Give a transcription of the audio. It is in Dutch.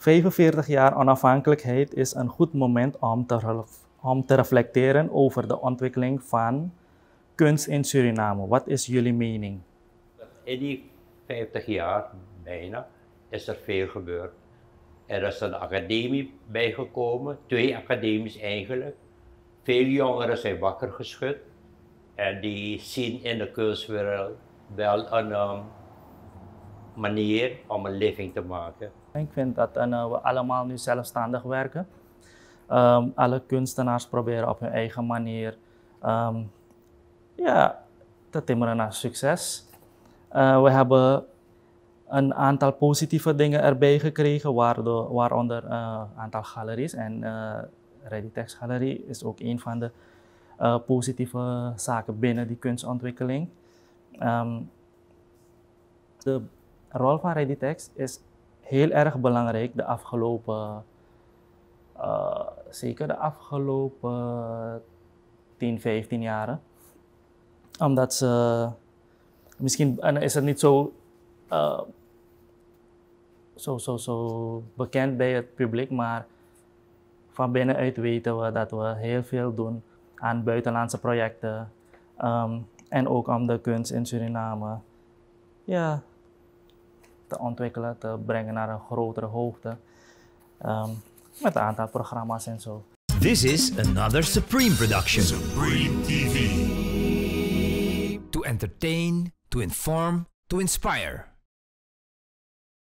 45 jaar onafhankelijkheid is een goed moment om te reflecteren over de ontwikkeling van kunst in Suriname. Wat is jullie mening? In die 50 jaar bijna is er veel gebeurd. Er is een academie bijgekomen, 2 academies eigenlijk. Veel jongeren zijn wakker geschud en die zien in de kunstwereld wel een manier om een living te maken. Ik vind dat we allemaal nu zelfstandig werken. Alle kunstenaars proberen op hun eigen manier te timmeren naar succes. We hebben een aantal positieve dingen erbij gekregen, waaronder een aantal galeries. En Readytex Galerie is ook een van de positieve zaken binnen die kunstontwikkeling. De rol van Readytex is heel erg belangrijk zeker de afgelopen 10, 15 jaren. Omdat ze, misschien is het niet zo bekend bij het publiek, maar van binnenuit weten we dat we heel veel doen aan buitenlandse projecten. En ook om de kunst in Suriname te ontwikkelen, te brengen naar een grotere hoogte. Met een aantal programma's en zo. This is another Supreme production. Supreme TV. To entertain, to inform, to inspire.